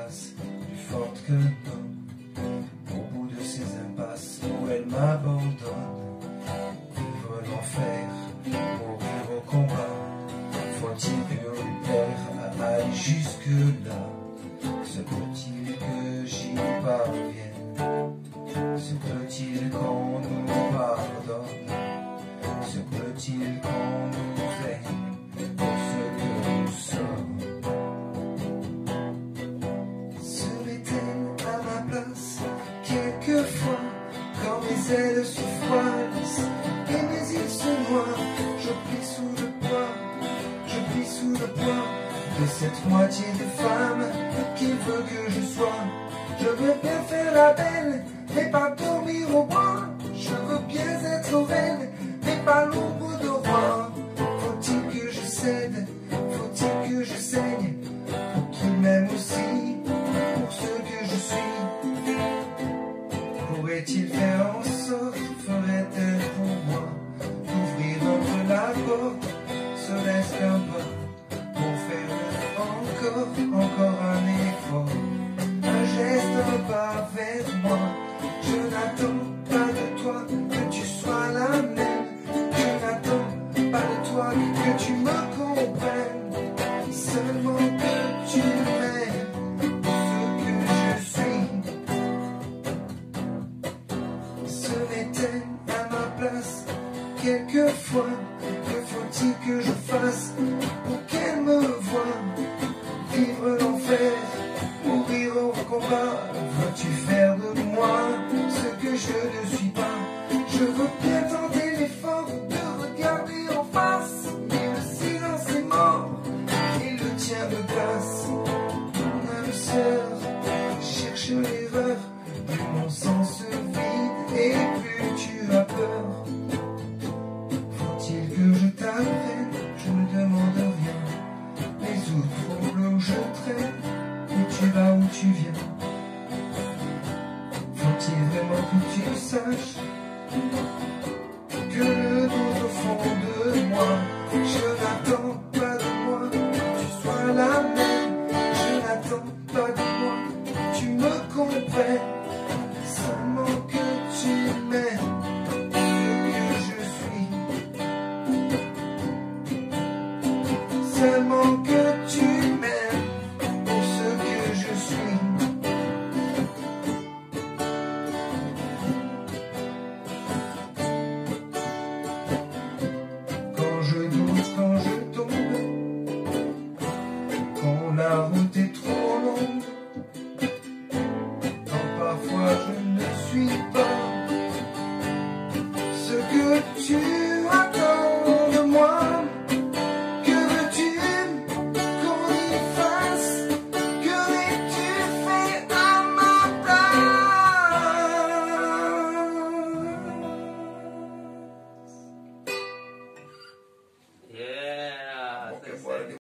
place, plus forte que nous. Au bout de ces impasses où elle m'abandonne, vivre l'enfer, mourir au combat. Faut-il que lui plaire à aller jusque-là? Se peut-il que j'y parvienne? Se peut-il qu'on nous pardonne? Se peut-il qu'on nous aime pour ce que nous sommes? Serait-elle à ma place quelquefois quand mes ailes se froissent et mes îles se noient? Je plie sous le poids, je plie sous le poids de cette moitié de femme qu'il veut que je sois. Je veux bien faire la belle, mais pas dormir au bois. Je veux bien être reine, mais pas l'ombre de roi. Faut-il que je cède, faut-il que je saigne pour qu'il m'aime aussi, pour ce que je suis? Pourrait-il faire en sorte, ferait-elle pour moi, d'ouvrir entre la porte, serait-ce qu'un pas, pour faire encore un effort, un geste, un pas vers moi? Je n'attends pas de toi que tu sois la même, je n'attends pas de toi que tu me comprennes, seulement que tu m'aimes pour ce que je suis. Serait-elle à ma place quelquefois? Que faut-il que je fasse pour qu'elle me voie? Vivre l'enfer, mourir au combat, veux-tu faire de moi ce que je ne suis?